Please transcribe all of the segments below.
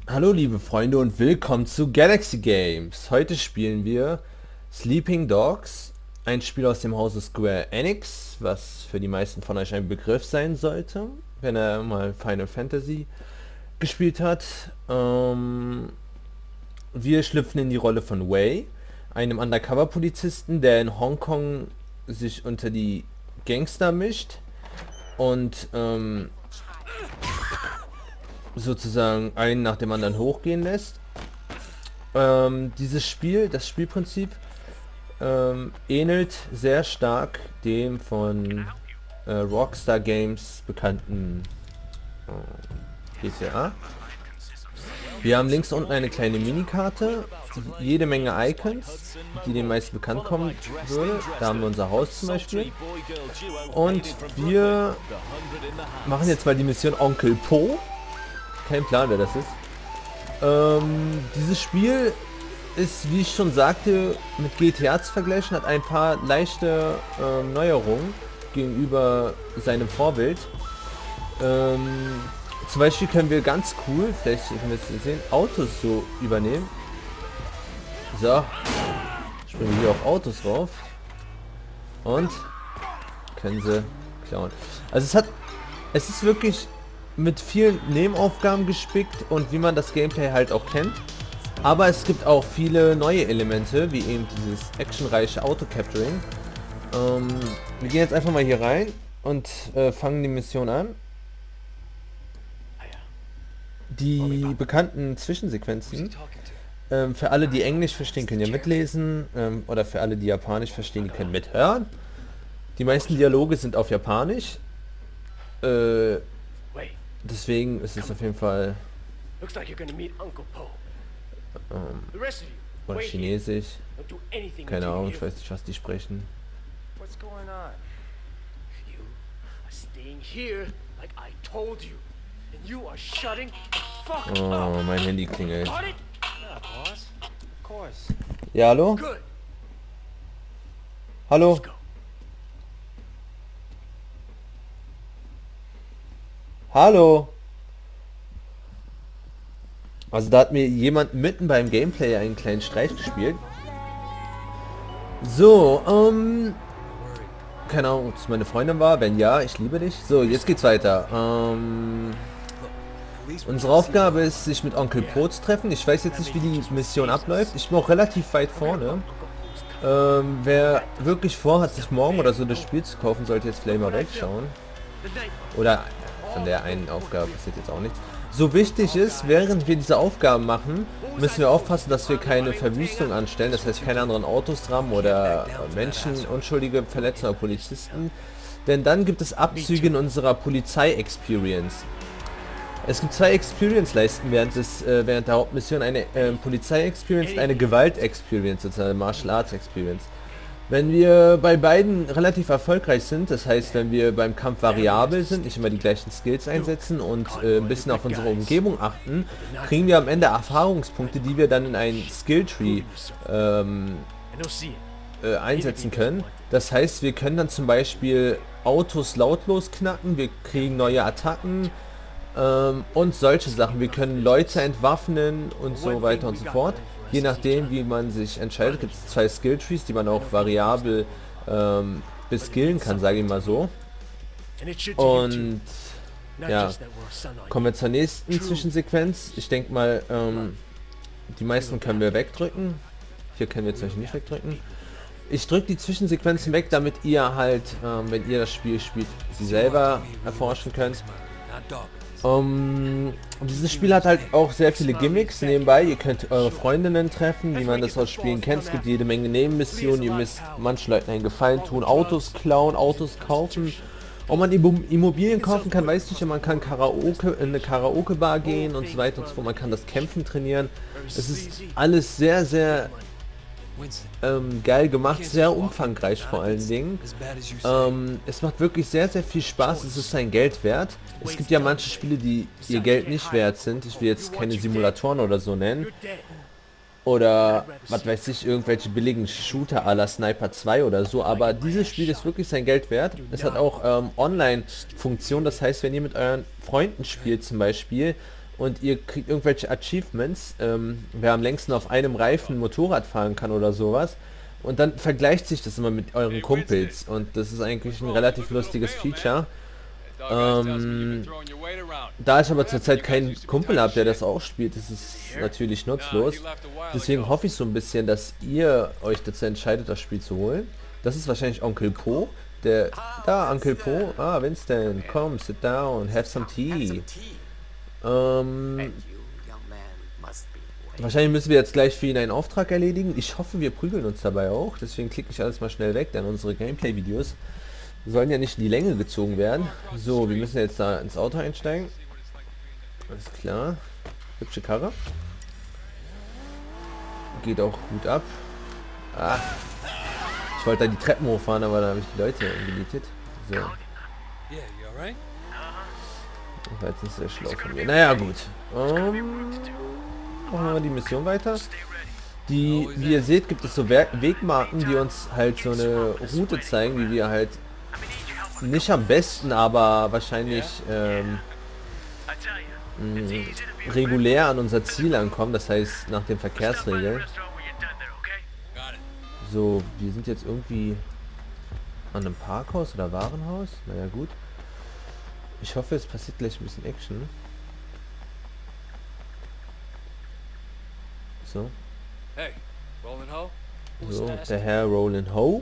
Hallo liebe Freunde und willkommen zu Galaxy Games. Heute spielen wir Sleeping Dogs, ein Spiel aus dem Hause Square Enix, was für die meisten von euch ein Begriff sein sollte, wenn er mal Final Fantasy gespielt hat. Wir schlüpfen in die Rolle von Wei, einem Undercover-Polizisten, der in Hongkong sich unter die Gangster mischt und sozusagen einen nach dem anderen hochgehen lässt. Das Spielprinzip ähnelt sehr stark dem von Rockstar Games bekannten GTA. Wir haben links unten eine kleine Minikarte, jede Menge Icons, die den meisten bekannt kommen würde. Da haben wir unser Haus zum Beispiel. Und wir machen jetzt mal die Mission Onkel Po. Kein Plan, wer das ist. Dieses Spiel ist, wie ich schon sagte, mit GTA zu vergleichen, hat ein paar leichte Neuerungen gegenüber seinem Vorbild. Zum Beispiel können wir ganz cool, vielleicht können wir es sehen, Autos so übernehmen. So, springen wir hier auf Autos rauf und können sie klauen. Also es ist wirklich mit vielen Nebenaufgaben gespickt und wie man das Gameplay halt auch kennt. Aber es gibt auch viele neue Elemente, wie eben dieses actionreiche Auto-Capturing. Wir gehen jetzt einfach mal hier rein und fangen die Mission an. Die bekannten Zwischensequenzen, für alle, die Englisch verstehen, können ja mitlesen, oder für alle, die Japanisch verstehen, die können mithören. Die meisten Dialoge sind auf Japanisch. Deswegen ist es auf jeden Fall oder Chinesisch. Keine Ahnung, ich weiß nicht, was die sprechen. Oh, mein Handy klingelt. Ja, hallo? Hallo? Hallo? Also da hat mir jemand mitten beim Gameplay einen kleinen Streich gespielt. So, keine Ahnung, ob es meine Freundin war. Wenn ja, ich liebe dich. So, jetzt geht's weiter. Unsere Aufgabe ist, sich mit Onkel Po zu treffen. Ich weiß jetzt nicht, wie die Mission abläuft. Ich bin auch relativ weit vorne. Wer wirklich vorhat, sich morgen oder so das Spiel zu kaufen, sollte jetzt vielleicht mal wegschauen. Oder von der einen Aufgabe passiert jetzt auch nichts. So wichtig ist, während wir diese Aufgaben machen, müssen wir aufpassen, dass wir keine Verwüstung anstellen. Das heißt, keine anderen Autos rammen oder Menschen, Unschuldige verletzen oder Polizisten. Denn dann gibt es Abzüge in unserer Polizei-Experience. Es gibt zwei Experience-Leisten während der Hauptmission, eine Polizei-Experience und eine Gewalt-Experience, sozusagen Martial Arts-Experience. Wenn wir bei beiden relativ erfolgreich sind, das heißt, wenn wir beim Kampf variabel sind, nicht immer die gleichen Skills einsetzen und ein bisschen auf unsere Umgebung achten, kriegen wir am Ende Erfahrungspunkte, die wir dann in einen Skilltree einsetzen können. Das heißt, wir können dann zum Beispiel Autos lautlos knacken, wir kriegen neue Attacken und solche Sachen. Wir können Leute entwaffnen und so weiter und so fort. Je nachdem, wie man sich entscheidet, gibt es zwei Skilltrees, die man auch variabel beskillen kann, sage ich mal so. Und ja, kommen wir zur nächsten Zwischensequenz. Ich denke mal, die meisten können wir wegdrücken. Hier können wir zum Beispiel nicht wegdrücken. Ich drücke die Zwischensequenzen weg, damit ihr halt, wenn ihr das Spiel spielt, sie selber erforschen könnt. Dieses Spiel hat halt auch sehr viele Gimmicks nebenbei. Ihr könnt eure Freundinnen treffen, wie man das aus Spielen kennt. Es gibt jede Menge Nebenmissionen. Ihr müsst manchen Leuten einen Gefallen tun, Autos klauen, Autos kaufen. Ob man Immobilien kaufen kann, weiß ich nicht. Man kann in eine Karaoke-Bar gehen und so weiter und so fort. Man kann das Kämpfen trainieren. Es ist alles sehr, sehr geil gemacht, sehr umfangreich vor allen Dingen. Es macht wirklich sehr, sehr viel Spaß, es ist sein Geld wert. Es gibt ja manche Spiele, die ihr Geld nicht wert sind. Ich will jetzt keine Simulatoren oder so nennen. Oder, was weiß ich, irgendwelche billigen Shooter à la Sniper 2 oder so. Aber dieses Spiel ist wirklich sein Geld wert. Es hat auch Online-Funktion, das heißt, wenn ihr mit euren Freunden spielt zum Beispiel, und ihr kriegt irgendwelche Achievements, wer am längsten auf einem Reifen Motorrad fahren kann oder sowas. Und dann vergleicht sich das immer mit euren Kumpels und das ist eigentlich ein relativ lustiges Feature. Da ich aber zurzeit keinen Kumpel habe, der das auch spielt, ist es natürlich nutzlos. Deswegen hoffe ich so ein bisschen, dass ihr euch dazu entscheidet, das Spiel zu holen. Das ist wahrscheinlich Onkel Po. Da, Onkel Po. Ah, Winston, komm, sit down, have some tea. Wahrscheinlich müssen wir jetzt gleich für ihn einen Auftrag erledigen. Ich hoffe, wir prügeln uns dabei auch. Deswegen klicke ich alles mal schnell weg, denn unsere Gameplay-Videos sollen ja nicht in die Länge gezogen werden. So, wir müssen jetzt da ins Auto einsteigen. Alles klar. Hübsche Karre. Geht auch gut ab. Ah. Ich wollte da die Treppen hochfahren, aber da habe ich die Leute gemietet. So. Das war jetzt nicht sehr schlau von mir. Naja, gut. Machen wir die Mission weiter. Wie ihr seht, gibt es so Wegmarken, die uns halt so eine Route zeigen, wie wir halt nicht am besten, aber wahrscheinlich regulär an unser Ziel ankommen, das heißt nach den Verkehrsregeln. So, wir sind jetzt irgendwie an einem Parkhaus oder Warenhaus. Naja, gut. Ich hoffe, es passiert gleich ein bisschen Action. So. So, der Herr Rollin' Ho.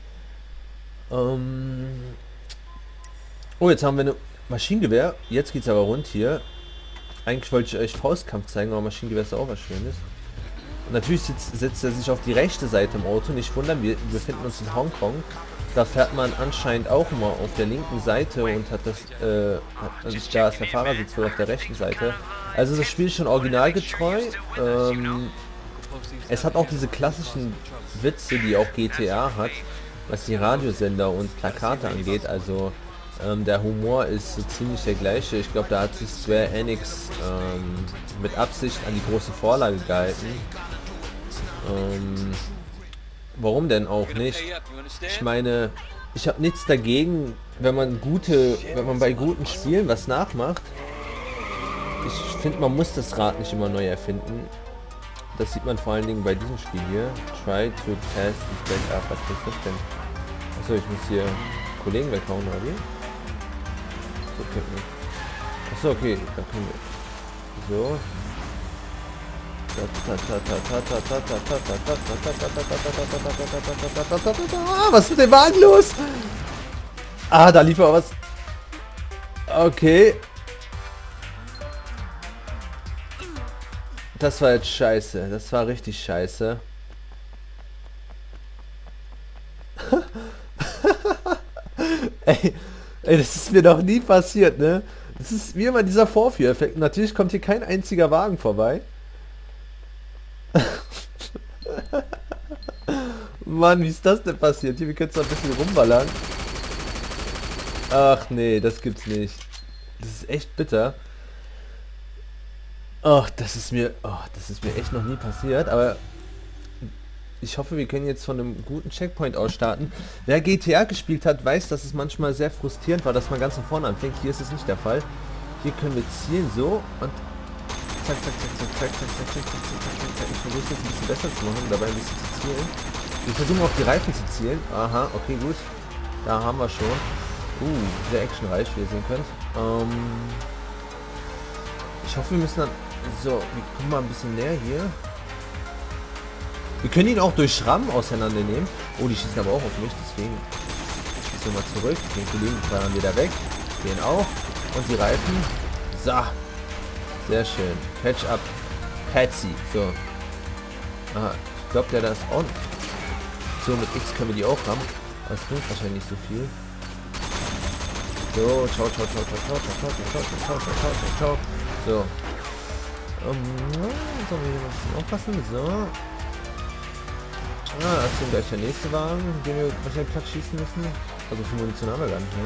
Oh, jetzt haben wir eine Maschinengewehr. Jetzt geht's aber rund hier. Eigentlich wollte ich euch Faustkampf zeigen, aber Maschinengewehr ist auch was Schönes. Und natürlich setzt er sich auf die rechte Seite im Auto. Nicht wundern, wir befinden uns in Hongkong. Da fährt man anscheinend auch immer auf der linken Seite und hat das, da ist der Fahrersitz wohl auf der rechten Seite. Also das Spiel ist schon originalgetreu. Es hat auch diese klassischen Witze, die auch GTA hat, was die Radiosender und Plakate angeht. Also der Humor ist so ziemlich der gleiche. Ich glaube, da hat sich Square Enix mit Absicht an die große Vorlage gehalten. Warum denn auch nicht? Ich meine, ich habe nichts dagegen, wenn man bei guten Spielen was nachmacht. Ich finde, man muss das Rad nicht immer neu erfinden. Das sieht man vor allen Dingen bei diesem Spiel hier. Try to test the back up. Was ist das denn? Achso, ich muss hier Kollegen weghauen, oder wie? So, achso, okay, da können wir. So. Was ist denn Wagen los? Ah, da lief aber was. Okay. Das war jetzt scheiße. Das war richtig scheiße. Ey, das ist mir noch nie passiert, ne? Das ist wie immer dieser Vorführeffekt. Natürlich kommt hier kein einziger Wagen vorbei. Mann, wie ist das denn passiert? Hier, wir können zwar ein bisschen rumballern. Ach nee, das gibt's nicht. Das ist echt bitter. Ach, das ist mir echt noch nie passiert, aber ich hoffe, wir können jetzt von einem guten Checkpoint aus starten. Wer GTA gespielt hat, weiß, dass es manchmal sehr frustrierend war, dass man ganz von vorne anfängt. Hier ist es nicht der Fall. Hier können wir zielen so und zack, zack, zack, zack, zack, zack, zack, zack, zack, zack, zack. Ich versuche es jetzt ein bisschen besser zu machen, dabei ein bisschen zu zielen. Wir versuchen auf die Reifen zu zielen. Aha, okay, gut. Da haben wir schon. Sehr actionreich, wie ihr sehen könnt. Ich hoffe, wir müssen dann... So, wir kommen mal ein bisschen näher hier. Wir können ihn auch durch Schrammen auseinandernehmen. Oh, die schießen aber auch auf mich, deswegen... Ich schieße mal zurück. Den Kollegen fahren wir da weg. Den auch. Und die Reifen. So. Sehr schön. Catch up. Patsy. So. Aha. Ich glaube, der da ist on. So, mit X können wir die auch haben. Aber es bringt wahrscheinlich nicht so viel. So, ciao, ciao, ciao, ciao, ciao, ciao, ciao, ciao, ciao, ciao, ciao, ciao. So. Sollen wir hier ein bisschen aufpassen? So. Ah, das ist gleich der nächste Wagen, den wir wahrscheinlich platt schießen müssen. Also für Munition haben wir gar nicht mehr.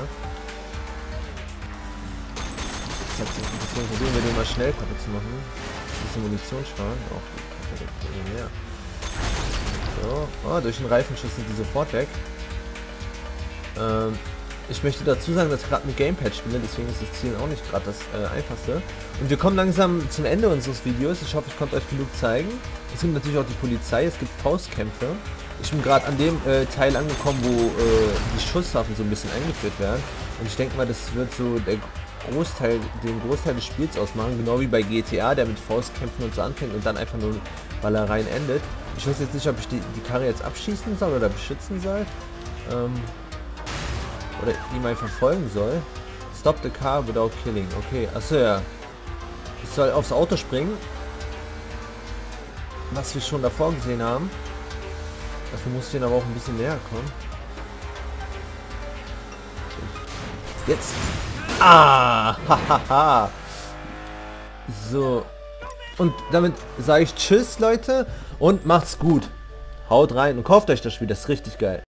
Deswegen versuchen wir den mal schnell kaputt zu machen. Ein bisschen Munition sparen. Auch mehr. So. Oh, durch den Reifenschuss sind die sofort weg. Ich möchte dazu sagen, dass ich gerade mit Gamepad spiele, deswegen ist das Zielen auch nicht gerade das einfachste. Und wir kommen langsam zum Ende unseres Videos. Ich hoffe, ich konnte euch genug zeigen. Es gibt natürlich auch die Polizei, es gibt Faustkämpfe. Ich bin gerade an dem Teil angekommen, wo die Schusswaffen so ein bisschen eingeführt werden. Und ich denke mal, das wird so den Großteil des Spiels ausmachen, genau wie bei GTA, der mit Faustkämpfen und so anfängt und dann einfach nur Ballereien endet. Ich weiß jetzt nicht, ob ich die Karre jetzt abschießen soll oder beschützen soll. Oder ihn mal verfolgen soll. Stop the car without killing. Okay, achso ja. Ich soll aufs Auto springen. Was wir schon davor gesehen haben. Dafür muss ich den aber auch ein bisschen näher kommen. Jetzt. Ah! Hahaha. So. Und damit sage ich Tschüss, Leute. Und macht's gut. Haut rein und kauft euch das Spiel. Das ist richtig geil.